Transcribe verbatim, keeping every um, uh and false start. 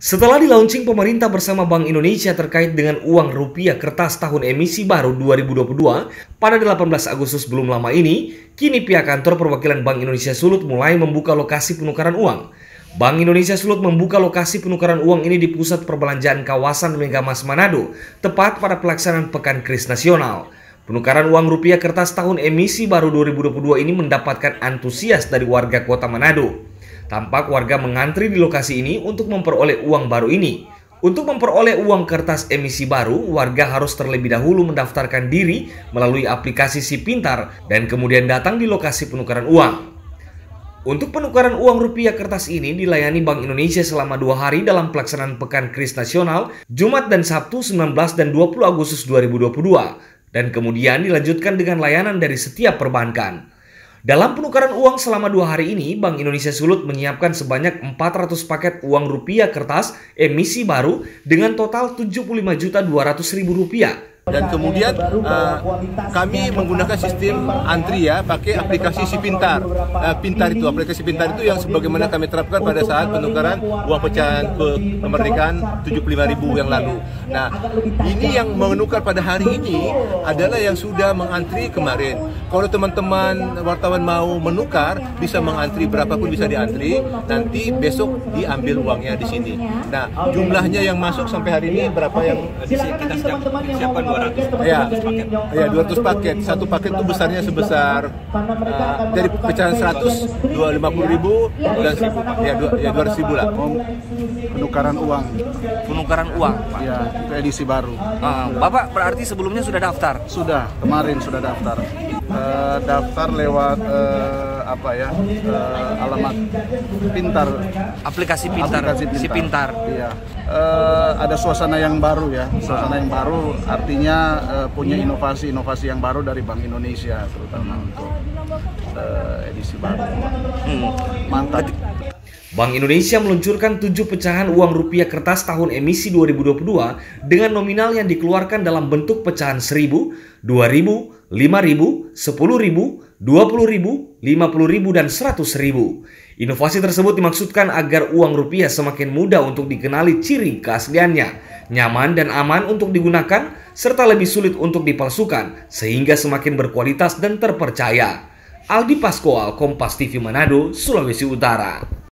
Setelah di-launching pemerintah bersama Bank Indonesia terkait dengan uang rupiah kertas tahun emisi baru dua ribu dua puluh dua pada delapan belas Agustus belum lama ini, kini pihak kantor perwakilan Bank Indonesia Sulut mulai membuka lokasi penukaran uang. Bank Indonesia Sulut membuka lokasi penukaran uang ini di pusat perbelanjaan kawasan Megamas Manado, tepat pada pelaksanaan Pekan Kris Nasional. Penukaran uang rupiah kertas tahun emisi baru dua ribu dua puluh dua ini mendapatkan antusias dari warga kota Manado. Tampak warga mengantri di lokasi ini untuk memperoleh uang baru ini. Untuk memperoleh uang kertas emisi baru, warga harus terlebih dahulu mendaftarkan diri melalui aplikasi Si Pintar dan kemudian datang di lokasi penukaran uang. Untuk penukaran uang rupiah kertas ini dilayani Bank Indonesia selama dua hari dalam pelaksanaan Pekan Kris Nasional, Jumat dan Sabtu sembilan belas dan dua puluh Agustus dua ribu dua puluh dua, dan kemudian dilanjutkan dengan layanan dari setiap perbankan. Dalam penukaran uang selama dua hari ini, Bank Indonesia Sulut menyiapkan sebanyak empat ratus paket uang rupiah kertas emisi baru dengan total tujuh puluh lima juta dua ratus ribu rupiah. Dan kemudian uh, kami menggunakan sistem antri ya, pakai aplikasi Si Pintar. Uh, Pintar itu, aplikasi Pintar itu yang sebagaimana kami terapkan pada saat penukaran uang pecahan kemerdekaan tujuh puluh lima ribu yang lalu. Nah, ini yang menukar pada hari ini adalah yang sudah mengantri kemarin. Kalau teman-teman wartawan mau menukar, bisa mengantri berapapun bisa diantri. Nanti besok diambil uangnya di sini. Nah, jumlahnya yang masuk sampai hari ini berapa yang kita siapkan? Ya, ya dua ratus paket. Satu paket itu besarnya sebesar uh, dari pecahan seratus, dua ratus lima puluh ribu dan seribu. Ya, dua, ya dua ratus ribu lah. Penukaran uang. Penukaran uang, Pak. Ya, itu edisi baru. Uh, Bapak berarti sebelumnya sudah daftar? Sudah, kemarin sudah daftar. Uh, daftar lewat uh, apa ya? Uh, alamat Pintar. Aplikasi Pintar. Aplikasi Pintar. Si Pintar. Iya. Uh, ada suasana yang baru ya. Suasana yang baru artinya uh, punya inovasi-inovasi yang baru dari Bank Indonesia, terutama untuk uh, edisi baru. Hmm. Mantap. Bank Indonesia meluncurkan tujuh pecahan uang rupiah kertas tahun emisi dua ribu dua puluh dua dengan nominal yang dikeluarkan dalam bentuk pecahan seribu, dua ribu, lima ribu, sepuluh ribu, dua puluh ribu, lima puluh ribu, dan seratus ribu. Inovasi tersebut dimaksudkan agar uang rupiah semakin mudah untuk dikenali ciri keasliannya, nyaman dan aman untuk digunakan, serta lebih sulit untuk dipalsukan, sehingga semakin berkualitas dan terpercaya. Aldi Pascoal, Kompas T V Manado, Sulawesi Utara.